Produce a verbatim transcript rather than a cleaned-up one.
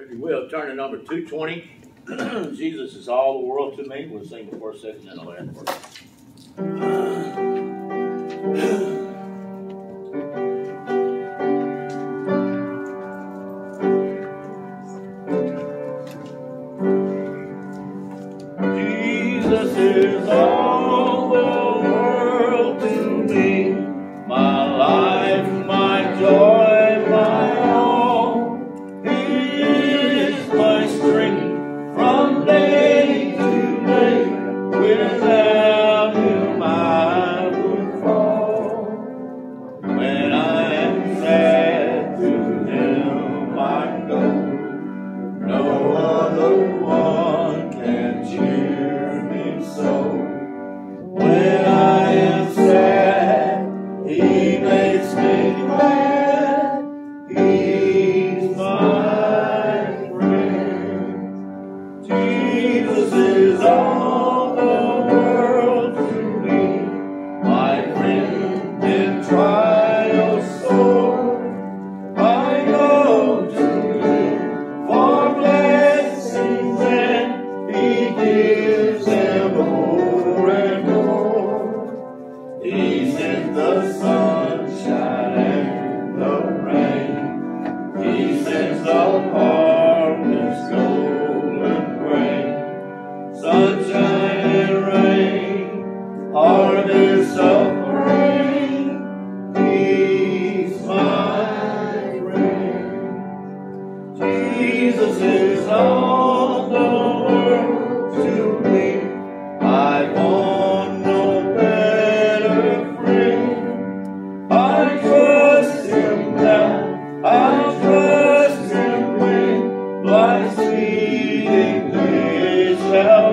If you will, turn to number two twenty. Jesus is all the world to me. We'll sing the first, second, and the last verse. Jesus is all the world to me, my life, my joy, my all. He is my strength from day to day. Without him I would fall. When I am sad, to him I go. No other one can cheer me so. When I am sad, he makes me glad. He's my friend. Jesus is all the world to me, my friend in trials sore. I go to him for blessings, and he gives them more and more. He sends the sunshine and the rain. He sends the harvest golden grain. Sunshine and rain, harvest of rain. He's my friend. Jesus is all the world to me. I want no better friend. I trust him now, I trust him when life's fleeting days shall